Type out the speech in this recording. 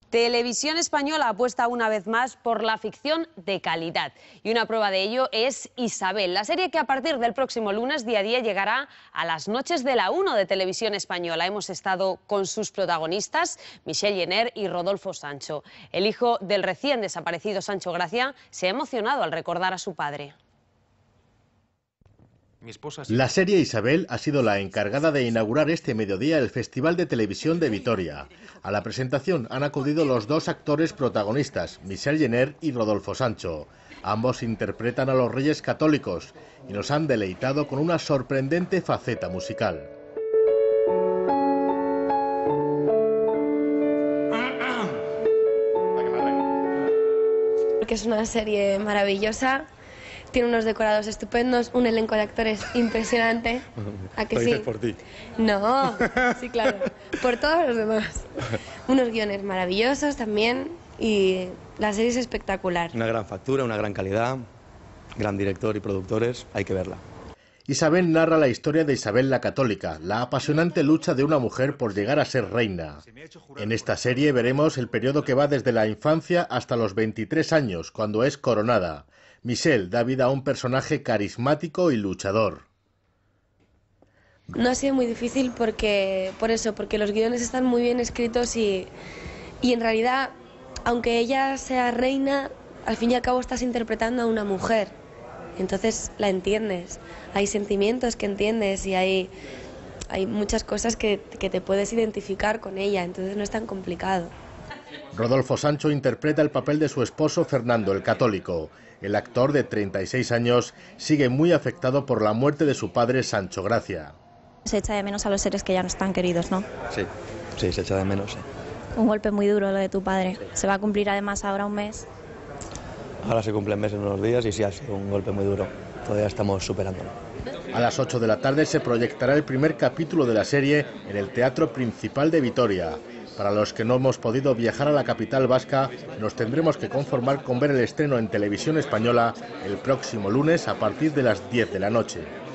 Televisión Española apuesta una vez más por la ficción de calidad. Y una prueba de ello es Isabel, la serie que a partir del próximo lunes día a día llegará a las noches de la 1 de Televisión Española. Hemos estado con sus protagonistas, Michelle Jenner y Rodolfo Sancho. El hijo del recién desaparecido Sancho Gracia se ha emocionado al recordar a su padre. La serie Isabel ha sido la encargada de inaugurar este mediodía el Festival de Televisión de Vitoria. A la presentación han acudido los dos actores protagonistas, Michelle Jenner y Rodolfo Sancho. Ambos interpretan a los Reyes Católicos y nos han deleitado con una sorprendente faceta musical. Porque es una serie maravillosa. Tiene unos decorados estupendos, un elenco de actores impresionante. ¿A que sí? Por ti. No, sí, claro. Por todos los demás. Unos guiones maravillosos también y la serie es espectacular. Una gran factura, una gran calidad, gran director y productores, hay que verla. Isabel narra la historia de Isabel la Católica, la apasionante lucha de una mujer por llegar a ser reina. En esta serie veremos el periodo que va desde la infancia hasta los 23 años, cuando es coronada. Michelle da vida a un personaje carismático y luchador. No ha sido muy difícil porque los guiones están muy bien escritos y en realidad, aunque ella sea reina, al fin y al cabo estás interpretando a una mujer. Entonces la entiendes, hay sentimientos que entiendes y hay muchas cosas que te puedes identificar con ella, entonces no es tan complicado. Rodolfo Sancho interpreta el papel de su esposo Fernando el Católico. El actor de 36 años sigue muy afectado por la muerte de su padre Sancho Gracia. Se echa de menos a los seres que ya no están queridos, ¿no? Sí, se echa de menos, sí. Un golpe muy duro lo de tu padre. Se va a cumplir además ahora un mes. Ahora se cumplen meses en unos días y sí ha sido un golpe muy duro. Todavía estamos superándolo. A las 8 de la tarde se proyectará el primer capítulo de la serie en el Teatro Principal de Vitoria. Para los que no hemos podido viajar a la capital vasca, nos tendremos que conformar con ver el estreno en Televisión Española el próximo lunes a partir de las 10 de la noche.